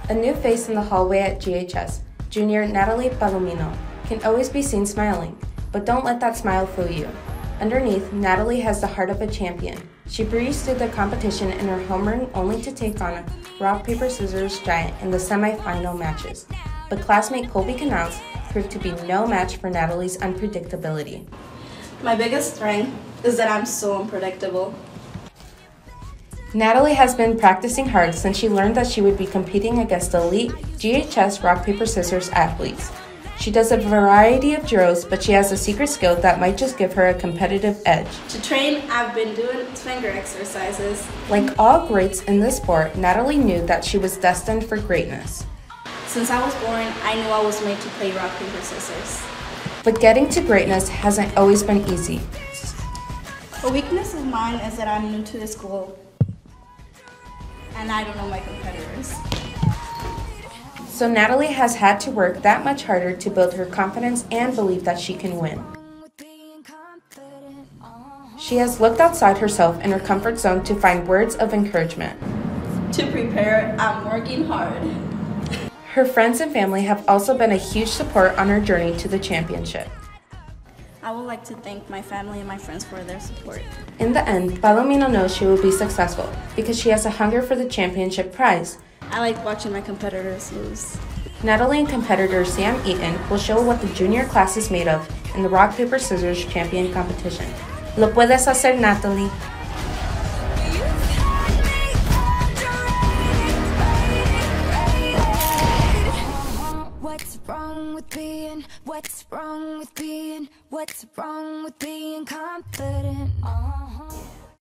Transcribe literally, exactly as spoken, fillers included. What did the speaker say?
A new face in the hallway at G H S, junior Natalie Palomino, can always be seen smiling, but don't let that smile fool you. Underneath, Natalie has the heart of a champion. She breezed through the competition in her homeroom only to take on a rock, paper, scissors giant in the semi-final matches. But classmate Colby Canals proved to be no match for Natalie's unpredictability. My biggest strength is that I'm so unpredictable. Natalie has been practicing hard since she learned that she would be competing against elite G H S rock, paper, scissors athletes. She does a variety of drills, but she has a secret skill that might just give her a competitive edge. To train, I've been doing finger exercises. Like all greats in this sport, Natalie knew that she was destined for greatness. Since I was born, I knew I was made to play rock, paper, scissors. But getting to greatness hasn't always been easy. A weakness of mine is that I'm new to the school and I don't know my competitors. So Natalie has had to work that much harder to build her confidence and believe that she can win. She has looked outside herself in her comfort zone to find words of encouragement. To prepare, I'm working hard. Her friends and family have also been a huge support on her journey to the championship. I would like to thank my family and my friends for their support. In the end, Palomino knows she will be successful because she has a hunger for the championship prize. I like watching my competitors lose. Natalie and competitor Sam Eaton will show what the junior class is made of in the rock, paper, scissors champion competition. Lo puedes hacer, Natalie. What's wrong with being, what's wrong with being, what's wrong with being confident? Uh-huh.